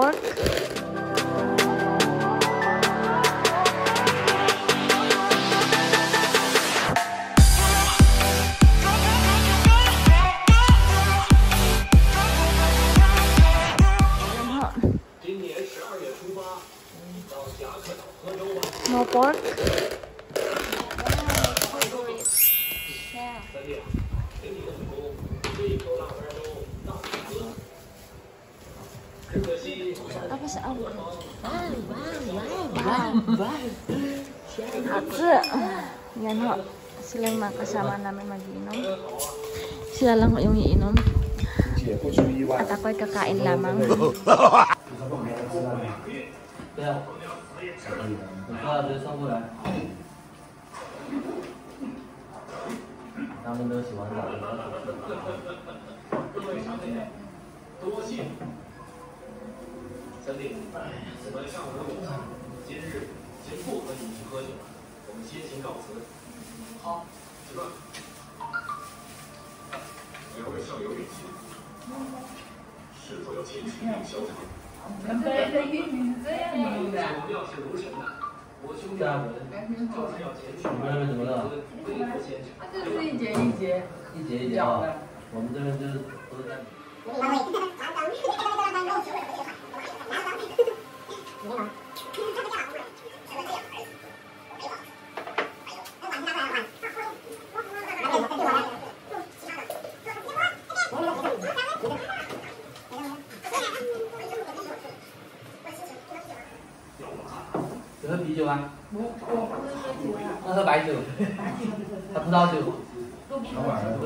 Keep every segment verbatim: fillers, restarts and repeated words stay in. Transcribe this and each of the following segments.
pork. More pork. Apa sih? Wow, wow, wow, wow. Atse. Yan ho. Sila yung mga kasama namin mag-iinom. Sila lang yung iinom. At ako'y kakain lamang. 喝啤酒啊？我我那喝白酒，他葡萄酒，不是？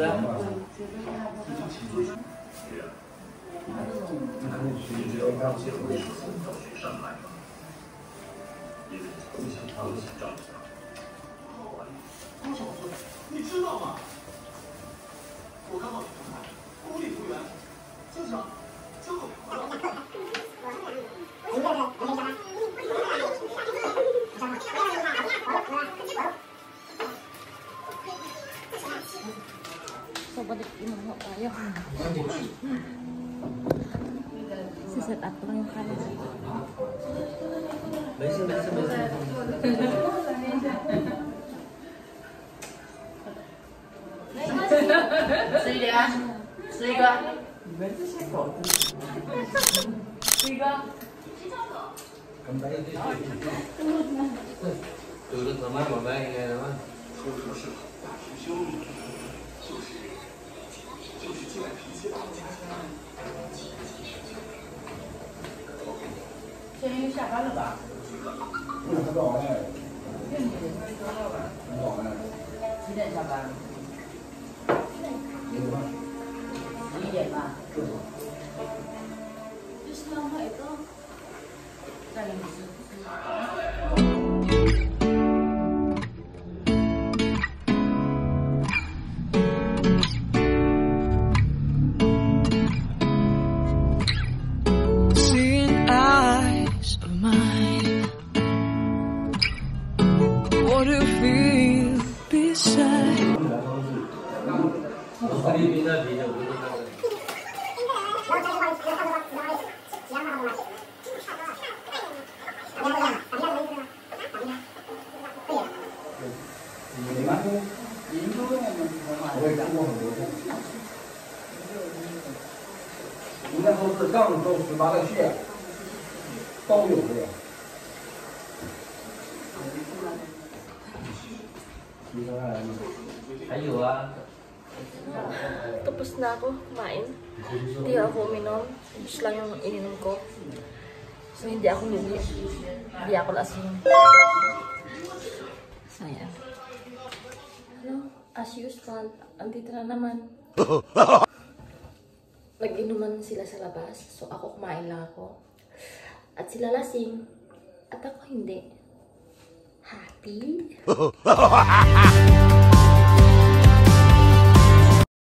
你知道吗？我刚好公立服务员，经常交口条。 So, balik inom ho tayo. Siset up lang yung camera. 没事没事没事。 吃一点，吃一个。你们这些狗子。吃一个。 有的怎么我们应该什么？ 说说是大师兄，就是就是这样脾气大家。 现在又下班了吧？ 不是很早呢。 六点没说到吧？ 很早呢。 几点下班？十一点吧。就是浪费的。再给你吃。 What do you feel beside? 菲律宾的啤酒不是那个。 我也干过很多次。应该说是杠州十八个县都有这个。 还有啊。 Tapos na ako kumain. Hindi ako uminom. Tapos lang yung ininom ko. So, hindi ako lugi. Hindi ako lasing. So, yan. Hello, as usual, andito na naman. Nag-inuman sila sa labas. So, ako kumain lang ako. At sila lasing. At ako hindi. Happy?